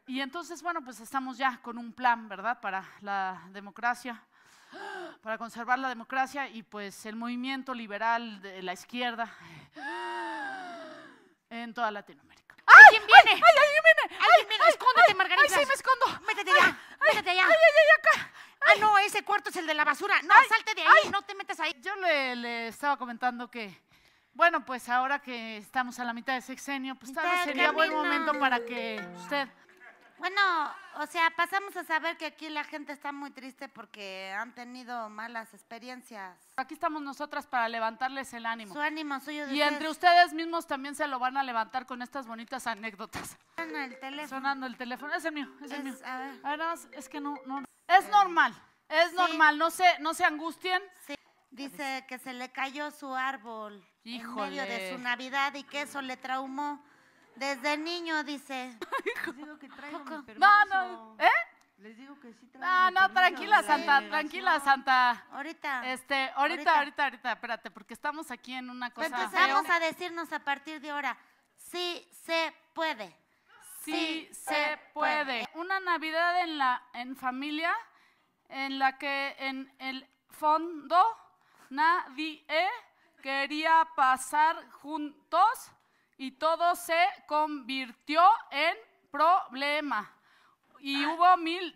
Y entonces, bueno, pues estamos ya con un plan, ¿verdad?, para la democracia, para conservar la democracia y pues el movimiento liberal de la izquierda en toda Latinoamérica. ¿Quién viene? ¡Ay, alguien viene! ¡Alguien viene! ¡Escóndete, Margarita! ¡Ay, sí, me escondo! ¡Métete allá! ¡Métete allá! Acá! Ah, no, ese cuarto es el de la basura. No, salte de ahí, no te metas ahí. Yo le estaba comentando que, bueno, pues ahora que estamos a la mitad de sexenio, pues tal vez sería buen momento para que usted... Bueno, o sea, pasamos a saber que aquí la gente está muy triste porque han tenido malas experiencias. Aquí estamos nosotras para levantarles el ánimo. Su ánimo suyo de Y entre ustedes mismos también se lo van a levantar con estas bonitas anécdotas. Suena el teléfono. Sonando el teléfono. Es el mío, es el mío. A ver. A ver, nada más, es que no. Es normal, es normal. No se angustien. Sí. Dice que se le cayó su árbol Híjole. en medio de su Navidad y que eso le traumó desde niño, dice. Les digo que traigo mi permiso. No, ¿eh? Les digo que sí traigo mi No, permiso tranquila, de la Santa, delegación. tranquila, Santa. Ahorita. Ahorita, espérate, porque estamos aquí en una cosa Entonces feo. vamos a decirnos a partir de ahora, sí se puede. Sí se puede. Una Navidad en familia en la que en el fondo nadie quería pasar juntos y todo se convirtió en problema. Y hubo mil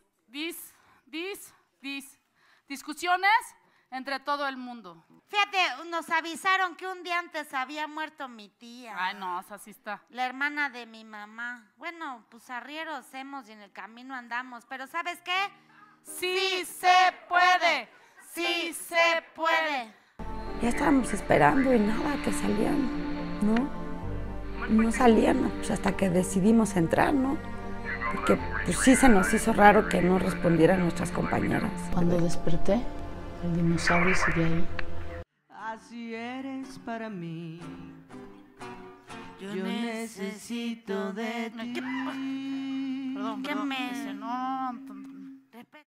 discusiones entre todo el mundo. Fíjate, nos avisaron que un día antes había muerto mi tía. Ay, no, esa sí está. La hermana de mi mamá. Bueno, pues arrieros hemos y en el camino andamos. Pero ¿sabes qué? ¡Sí se puede! ¡Sí se puede! Ya estábamos esperando y nada, que salían, ¿no? No salían, pues hasta que decidimos entrar, ¿no? Porque pues sí se nos hizo raro que no respondieran nuestras compañeras. Cuando desperté, el dinosaurio seguía ahí. Así eres para mí. Yo Yo necesito de ti. Perdón, ¿Qué me- no,